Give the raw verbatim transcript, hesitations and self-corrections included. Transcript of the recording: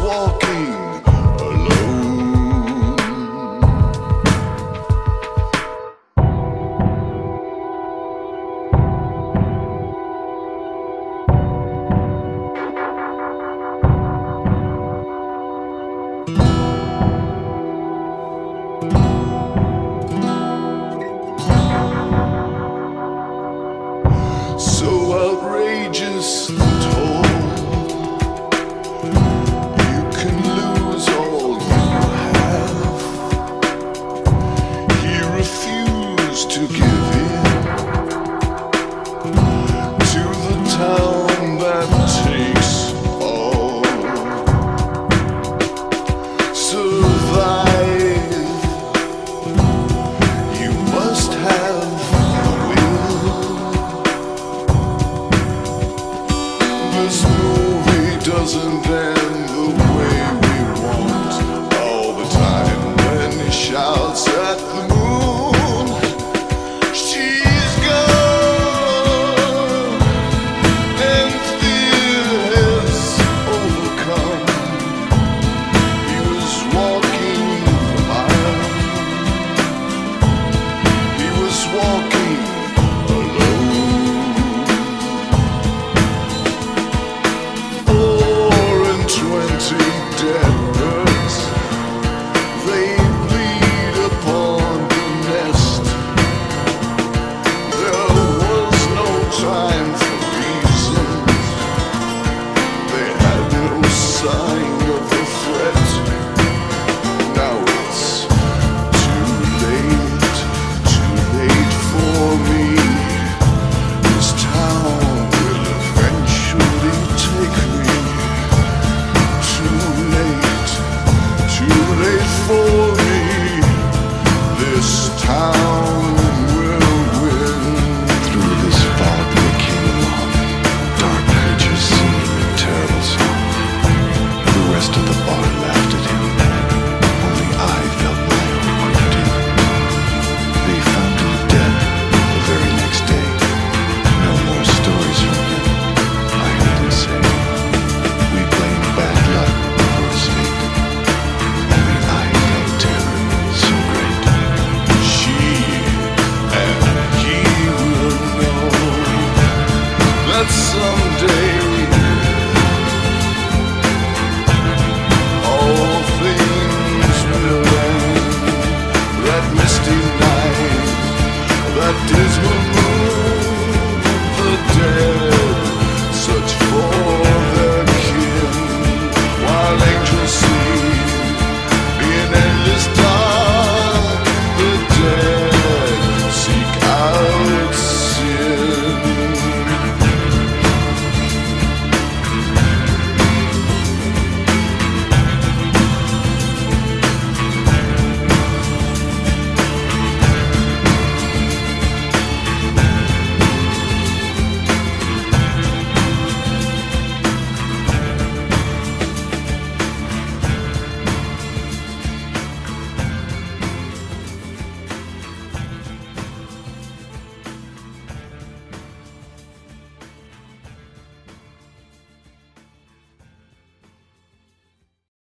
walking alone. So outrageous and tall, you can lose all you have. He refused to give in to the town that takes all. Survive, you must have the will. This movie doesn't end the way we want. All the time when he shouts at the moon, she's gone, and fear has overcome. He was walking the mile. He was walking alone. Twenty dead birds, they bleed upon the nest. There was no time for reasons, they had no sign.